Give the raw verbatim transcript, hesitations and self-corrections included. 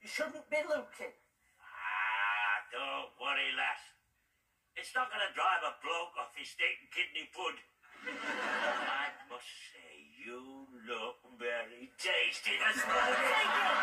You shouldn't be looking. Ah, don't worry, lass. It's not going to drive a bloke off his steak and kidney pud. I must say, you look very tasty this morning.